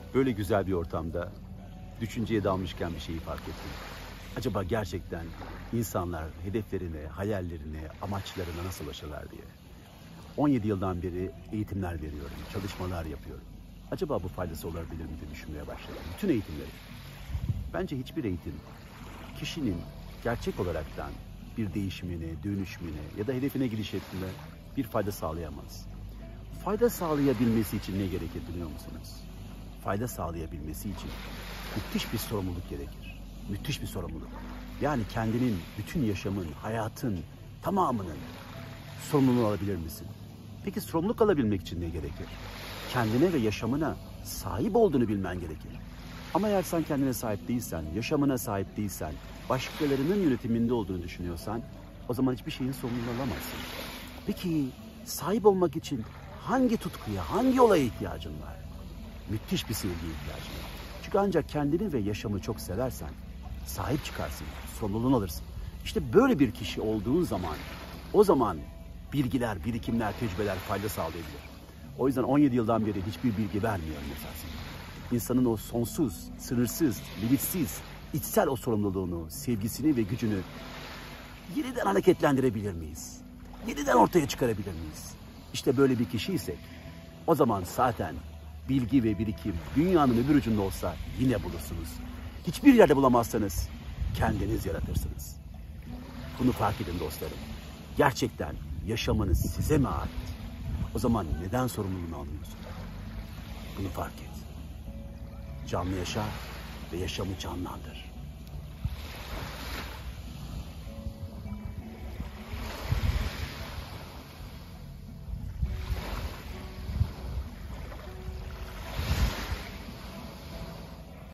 Böyle güzel bir ortamda düşünceye dalmışken bir şeyi fark ettim. Acaba gerçekten insanlar hedeflerine, hayallerine, amaçlarına nasıl ulaşırlar diye. 17 yıldan beri eğitimler veriyorum, çalışmalar yapıyorum. Acaba bu faydası olabilir mi diye düşünmeye başladım. Bütün eğitimleri. Bence hiçbir eğitim kişinin gerçek olaraktan bir değişimine, dönüşümüne ya da hedefine gidişine bir fayda sağlayamaz. Fayda sağlayabilmesi için ne gerekir biliyor musunuz? Fayda sağlayabilmesi için müthiş bir sorumluluk gerekir. Müthiş bir sorumluluk. Yani kendinin, bütün yaşamın, hayatın tamamının sorumluluğunu alabilir misin? Peki sorumluluk alabilmek için ne gerekir? Kendine ve yaşamına sahip olduğunu bilmen gerekir. Ama eğer sen kendine sahip değilsen, yaşamına sahip değilsen, başkalarının yönetiminde olduğunu düşünüyorsan, o zaman hiçbir şeyin sorumluluğunu alamazsın. Peki sahip olmak için hangi tutkuya, hangi olaya ihtiyacın var? Müthiş bir sevgiye ihtiyacın var. Çünkü ancak kendini ve yaşamı çok seversen, sahip çıkarsın, sorumluluğunu alırsın. İşte böyle bir kişi olduğun zaman, o zaman bilgiler, birikimler, tecrübeler fayda sağlayabilir. O yüzden 17 yıldan beri hiçbir bilgi vermiyorum esasında. İnsanın o sonsuz, sınırsız, limitsiz, içsel o sorumluluğunu, sevgisini ve gücünü yeniden hareketlendirebilir miyiz? Yeniden ortaya çıkarabilir miyiz? İşte böyle bir kişiysek, o zaman zaten bilgi ve birikim dünyanın öbür ucunda olsa yine bulursunuz. Hiçbir yerde bulamazsanız kendiniz yaratırsınız. Bunu fark edin dostlarım. Gerçekten yaşamınız size mi ait? O zaman neden sorumluluğunu almıyorsun? Bunu fark et. Canlı yaşa ve yaşamı canlandır.